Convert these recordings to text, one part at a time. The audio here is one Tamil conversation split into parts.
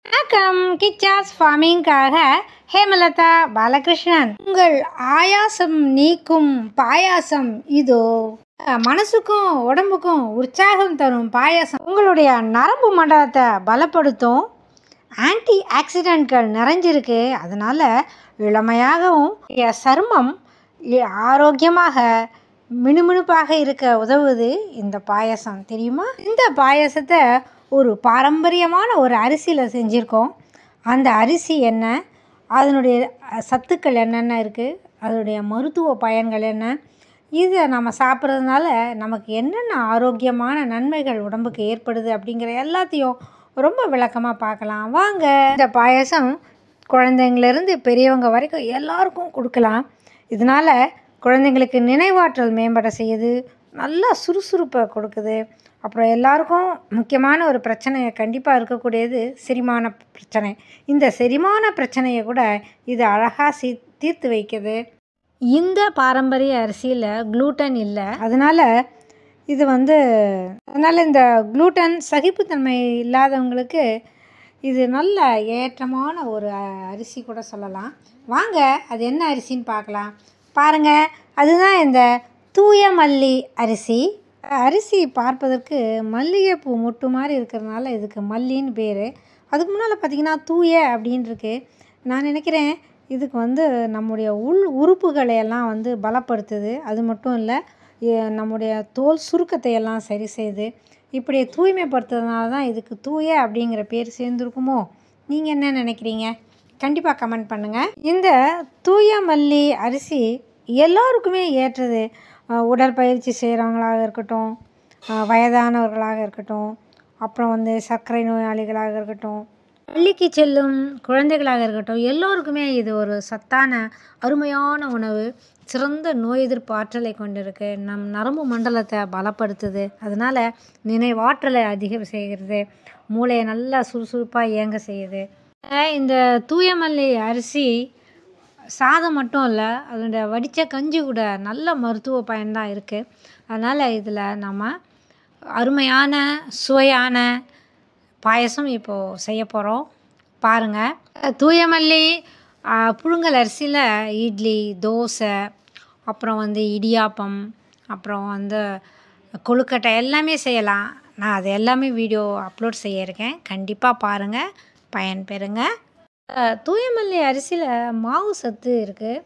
வணக்கம். கிச்சாஸ் ஃபார்மிங்காக ஹேமலதா பாலகிருஷ்ணன். உங்கள் ஆயாசம் நீக்கும் பாயாசம் இதோ. மனசுக்கும் உடம்புக்கும் உற்சாகம் தரும் பாயாசம். உங்களுடைய நரம்பு மண்டலத்தை பலப்படுத்தும். ஆன்டி ஆக்சிடென்ட்கள் நிறைஞ்சிருக்கு. அதனால் இளமையாகவும் சருமம் ஆரோக்கியமாக மினுமினுப்பாக இருக்க உதவுது இந்த பாயாசம். தெரியுமா? இந்த பாயாசத்தை ஒரு பாரம்பரியமான ஒரு அரிசியில் செஞ்சுருக்கோம். அந்த அரிசி என்ன, அதனுடைய சத்துக்கள் என்னென்ன இருக்குது, அதனுடைய மருத்துவ பயன்கள் என்ன, இதை நம்ம சாப்பிட்றதுனால நமக்கு என்னென்ன ஆரோக்கியமான நன்மைகள் உடம்புக்கு ஏற்படுது அப்படிங்கிற எல்லாத்தையும் ரொம்ப விளக்கமாக பார்க்கலாம் வாங்க. இந்த பாயாசம் குழந்தைங்கள்லேருந்து பெரியவங்க வரைக்கும் எல்லாருக்கும் கொடுக்கலாம். இதனால் குழந்தைங்களுக்கு நினைவாற்றல் மேம்பட செய்யுது, நல்லா சுறுசுறுப்பை கொடுக்குது. அப்புறம் எல்லாருக்கும் முக்கியமான ஒரு பிரச்சனையை கண்டிப்பாக இருக்கக்கூடியது செரிமான பிரச்சனை. இந்த செரிமான பிரச்சனையை கூட இது அழகாக தீர்த்து வைக்குது. இந்த பாரம்பரிய அரிசியில் குளூட்டன் இல்லை. அதனால் இந்த குளூட்டன் சகிப்புத்தன்மை இல்லாதவங்களுக்கு இது நல்ல ஏற்றமான ஒரு அரிசி கூட சொல்லலாம். வாங்க அது என்ன அரிசின்னு பார்க்கலாம். பாருங்கள், அதுதான் இந்த தூய மல்லி அரிசி. அரிசி பார்ப்பதற்கு மல்லிகைப்பூ மொட்டு மாதிரி இருக்கிறதுனால இதுக்கு மல்லின்னு பேர். அதுக்கு முன்னால் பார்த்திங்கன்னா தூய அப்படின்னு இருக்குது. நான் நினைக்கிறேன் இதுக்கு நம்முடைய உள் உறுப்புகளை எல்லாம் பலப்படுத்துது. அது மட்டும் இல்லை, நம்முடைய தோல் சுருக்கத்தை எல்லாம் சரி செய்யுது. இப்படி தூய்மைப்படுத்துறதுனால தான் இதுக்கு தூய அப்படிங்கிற பேர் சேர்ந்துருக்குமோ? நீங்கள் என்ன நினைக்கிறீங்க? கண்டிப்பாக கமெண்ட் பண்ணுங்கள். இந்த தூய மல்லி அரிசி எல்லோருக்குமே ஏற்றது. உடற்பயிற்சி செய்கிறவங்களாக இருக்கட்டும், வயதானவர்களாக இருக்கட்டும், அப்புறம் சர்க்கரை நோயாளிகளாக இருக்கட்டும், பள்ளிக்கு செல்லும் குழந்தைகளாக இருக்கட்டும், எல்லோருக்குமே இது ஒரு சத்தான அருமையான உணவு. சிறந்த நோய் எதிர்ப்பு ஆற்றலை கொண்டிருக்கு. நம் நரம்பு மண்டலத்தை பலப்படுத்துது. அதனால் நினைவாற்றலை அதிகம் செய்கிறது. மூளையை நல்லா சுறுசுறுப்பாக இயங்க செய்யுது. இந்த தூயமல்லி அரிசி சாதம் மட்டும் இல்லை, அதோட வடித்த கஞ்சி கூட நல்ல மருத்துவ பயன்தான் இருக்குது. அதனால் இதில் நம்ம அருமையான சுவையான பாயசம் இப்போது செய்ய போகிறோம். பாருங்கள். தூயமல்லி புழுங்கல் அரிசியில் இட்லி, தோசை, அப்புறம் இடியாப்பம், அப்புறம் கொழுக்கட்டை எல்லாமே செய்யலாம். நான் அது எல்லாமே வீடியோ அப்லோட் செய்ய இருக்கேன். கண்டிப்பாக பாருங்கள், பயன்பெறுங்க. தூயமல்லி அரிசியில் மாவு சத்து இருக்குது.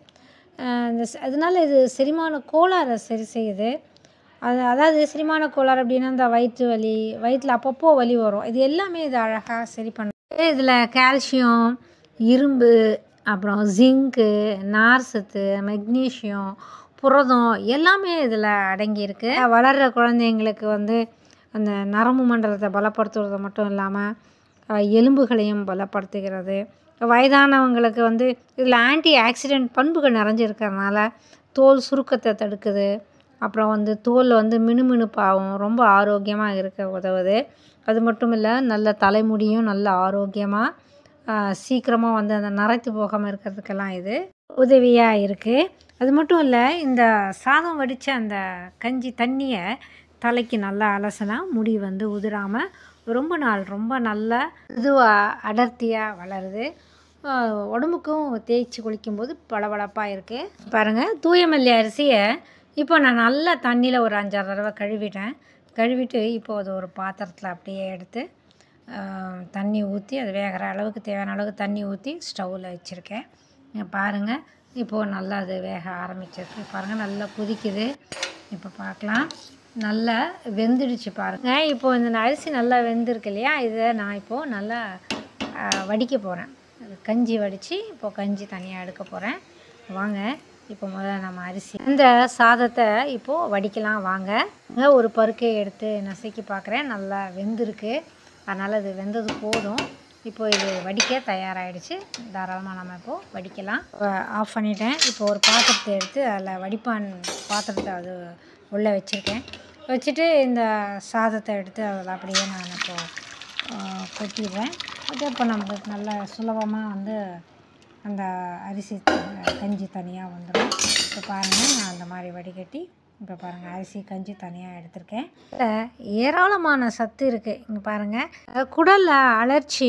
அதனால் இது செரிமான கோளாறை சரி செய்யுது. அதாவது செரிமான கோளாறு அப்படின்னா இந்த வயிற்று வலி, வயிற்றில் அப்பப்போ வலி வரும், இது எல்லாமே இது அழகாக சரி பண்ணுது. இதில் கால்சியம், இரும்பு, அப்புறம் ஜிங்க்கு, நார் சத்து, மெக்னீஷியம், புரதம் எல்லாமே இதில் அடங்கியிருக்கு. வளர்கிற குழந்தைங்களுக்கு அந்த நரம்பு மண்டலத்தை பலப்படுத்துறது மட்டும் இல்லாமல் எலும்புகளையும் பலப்படுத்துகிறது. வயதானவங்களுக்கு இதில் ஆன்டி ஆக்சிடென்ட் பண்புகள் நிறைஞ்சிருக்கிறதுனால தோல் சுருக்கத்தை தடுக்குது. அப்புறம் தோல் மினுமினுப்பாகவும் ரொம்ப ஆரோக்கியமாக இருக்க உதவுது. அது மட்டும் இல்லை, நல்ல தலைமுடியும் நல்ல ஆரோக்கியமாக சீக்கிரமாக அந்த நரைத்து போகாமல் இருக்கிறதுக்கெல்லாம் இது உதவியாக இருக்குது. அது மட்டும் இல்லை, இந்த சாதம் வடித்த அந்த கஞ்சி தண்ணியை தலைக்கு நல்லா அலசினா முடி உதிராமல் ரொம்ப நல்லா இதுவாக அடர்த்தியாக வளருது. உடம்புக்கும் தேய்ச்சி குளிக்கும்போது பளபளப்பாக இருக்குது. பாருங்கள், தூயமல்லி அரிசியை இப்போ நான் நல்லா தண்ணியில் ஒரு 5-6 தடவை கழுவிட்டு இப்போது அது ஒரு பாத்திரத்தில் அப்படியே எடுத்து தண்ணி ஊற்றி, அது வேகிற அளவுக்கு தேவையான அளவுக்கு தண்ணி ஊற்றி ஸ்டவ்வில் வச்சுருக்கேன். பாருங்கள், இப்போது நல்லா அது வேக ஆரம்பிச்சிருக்கு. பாருங்கள், நல்லா கொதிக்குது. இப்போ பார்க்கலாம், நல்லா வெந்துடுச்சு பாருங்கள். இப்போது இந்த அரிசி நல்லா வெந்திருக்கு இல்லையா, இதை நான் இப்போது நல்லா வடிக்க போகிறேன். கஞ்சி வடித்து இப்போது கஞ்சி தனியாக எடுக்க போகிறேன். வாங்க, இப்போ முதல்ல நம்ம அரிசி இந்த சாதத்தை இப்போது வடிக்கலாம். வாங்க, ஒரு பருக்கையை எடுத்து நசுக்கி பார்க்குறேன். நல்லா வெந்திருக்கு. அதனால் அது வெந்தது போதும். இப்போது இது வடிக்க தயாராகிடுச்சு. தாராளமாக நம்ம இப்போது வடிக்கலாம். ஆஃப் பண்ணிட்டேன். இப்போ ஒரு பாத்திரத்தை எடுத்து அதில் வடிப்பான் பாத்திரத்தை அது உள்ளே வச்சுட்டு இந்த சாதத்தை எடுத்து அதில் அப்படியே நான் இப்போது கொட்டிடுறேன். இப்போ நம்மளுக்கு நல்ல சுலபமாக அந்த அரிசி கஞ்சி தனியாக வந்துடும். இப்போ பாருங்கள், நான் அந்த மாதிரி வடிகட்டி இப்போ பாருங்கள் அரிசி கஞ்சி தனியாக எடுத்திருக்கேன். ஏராளமான சத்து இருக்குது. இங்கே பாருங்கள், குடலில் அழற்சி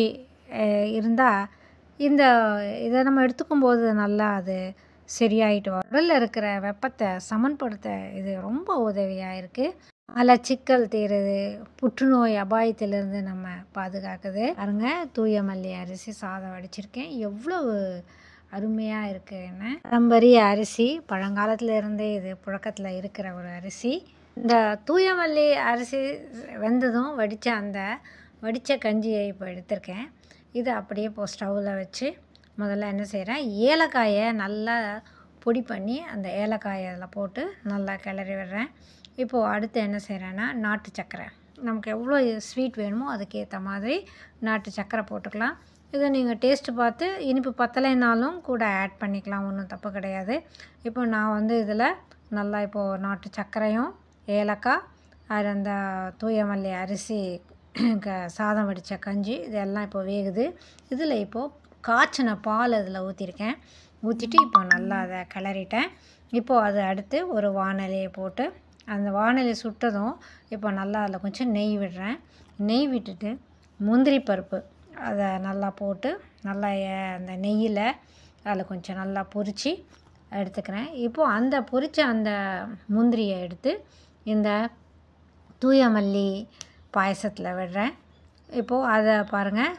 இருந்தால் இதை நம்ம எடுத்துக்கும்போது நல்லா அது சரியாயிட்டு வரும். உடலில் இருக்கிற வெப்பத்தை சமன்படுத்த இது ரொம்ப உதவியாக இருக்குது. மலச்சிக்கல் தீருது, புற்றுநோய் அபாயத்திலிருந்து நம்ம பாதுகாக்குது. பாருங்க, தூய மல்லி அரிசி சாதம் வடிச்சிருக்கேன். எவ்வளவு அருமையாக இருக்குன்னு. பாரம்பரிய அரிசி, பழங்காலத்தில் இருந்தே இது புழக்கத்தில் இருக்கிற ஒரு அரிசி. இந்த தூய மல்லி அரிசி வெந்ததும் வடித்த கஞ்சியை இப்போ எடுத்திருக்கேன். இதை அப்படியே இப்போ ஸ்டவ்வில் வச்சு முதல்ல என்ன செய்கிறேன், ஏலக்காயை நல்லா பொடி பண்ணி அந்த ஏலக்காயை அதில் போட்டு நல்லா கிளறி விடுறேன். இப்போது அடுத்து என்ன செய்கிறேன்னா, நாட்டு சர்க்கரை, நமக்கு எவ்வளோ ஸ்வீட் வேணுமோ அதுக்கேற்ற மாதிரி நாட்டு சர்க்கரை போட்டுக்கலாம். இதை நீங்கள் டேஸ்ட்டு பார்த்து இனிப்பு பத்தலைனாலும் கூட ஆட் பண்ணிக்கலாம், ஒன்றும் தப்பு கிடையாது. இப்போ நான் இதில் நல்லா இப்போது நாட்டு சர்க்கரையும் ஏலக்காய் அந்த தூய மல்லி அரிசி சாதம் வடித்த கஞ்சி இதெல்லாம் இப்போ வேகுது. இதில் இப்போது காய்ச்சின பால் அதில் ஊற்றிருக்கேன். ஊற்றிட்டு இப்போ நல்லா அதை கிளறிட்டேன். இப்போது அதை அடுத்து ஒரு வாணலியை போட்டு அந்த வாணலி சுட்டதும் இப்போ நல்லா அதில் கொஞ்சம் நெய் விடுறேன். நெய் விட்டுட்டு முந்திரி பருப்பு அதை நல்லா போட்டு நல்லா அந்த நெய்யில் அதில் கொஞ்சம் நல்லா பொரித்து எடுத்துக்கிறேன். இப்போது அந்த பொரித்த அந்த முந்திரியை எடுத்து இந்த தூய மல்லி பாயசத்தில் விடுறேன். இப்போது அதை பாருங்கள்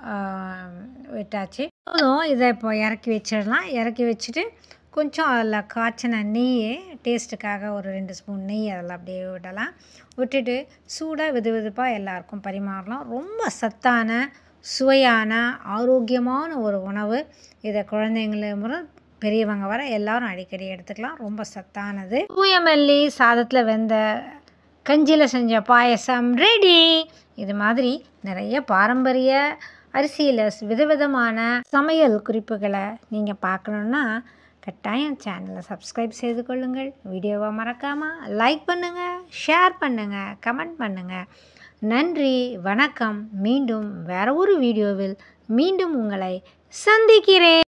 விட்டாச்சு. இதை இப்போ இறக்கி வச்சிடலாம். இறக்கி வச்சுட்டு கொஞ்சம் அதில் காய்ச்சின நெய் டேஸ்ட்டுக்காக ஒரு 2 ஸ்பூன் நெய் அதில் அப்படியே விடலாம். விட்டுட்டு சூடாக வெதுவெதுப்பாக எல்லாருக்கும் பரிமாறலாம். ரொம்ப சத்தான, சுவையான, ஆரோக்கியமான ஒரு உணவு. இதை குழந்தைங்கள முதல் பெரியவங்க வர எல்லோரும் அடிக்கடி எடுத்துக்கலாம். ரொம்ப சத்தானது. தூய மல்லி சாதத்தில் வெந்த கஞ்சியில் செஞ்ச பாயசம் ரெடி. இது மாதிரி நிறைய பாரம்பரிய அரிசியில் விதவிதமான சமையல் குறிப்புகளை நீங்கள் பார்க்கணுன்னா கட்டாயம் சேனலை சப்ஸ்கிரைப் செய்து கொள்ளுங்கள். வீடியோவை மறக்காமல் லைக் பண்ணுங்கள், ஷேர் பண்ணுங்கள், கமெண்ட் பண்ணுங்கள். நன்றி, வணக்கம். மீண்டும் வேறு ஒரு வீடியோவில் மீண்டும் உங்களை சந்திக்கிறேன்.